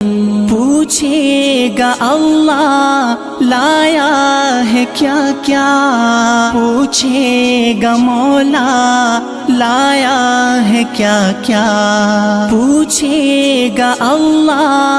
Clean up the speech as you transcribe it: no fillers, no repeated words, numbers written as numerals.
पूछेगा अल्लाह लाया है क्या क्या, पूछेगा मौला लाया है क्या क्या, पूछेगा अल्लाह।